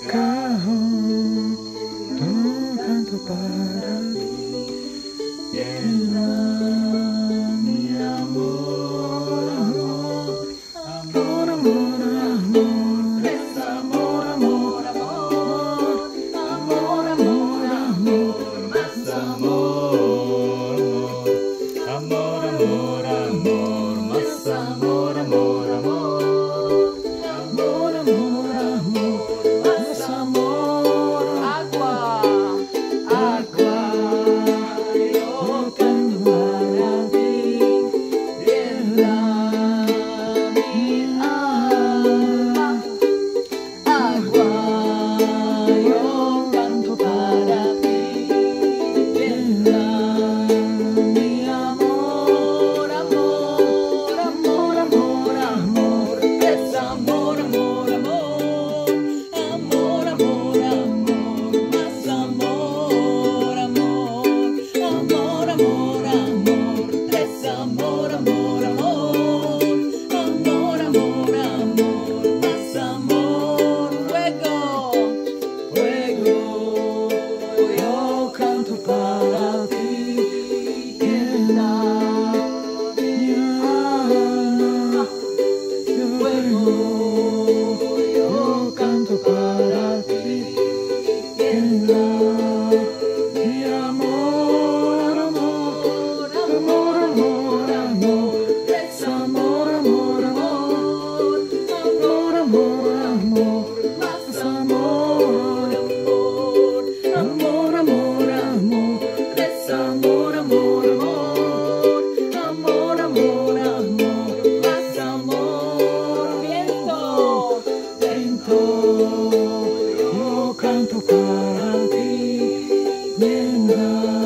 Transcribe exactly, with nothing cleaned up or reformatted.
cajón, un canto para ti. Llena mi amor, amor, amor, amor, amor, es amor, amor, amor, amor, amor, amor, más amor, amor, amor, amor, más amor, amor, amor, amor, amor, amor, más amor, agua, agua. Yo canto para ti, llena mi amor, amor, amor, amor, amor, es amor, amor, amor, amor, amor, amor, más amor, amor, amor, amor, amor, es amor, amor, amor, amor, amor, amor, más amor, viento, viento, yo canto para ti, venga.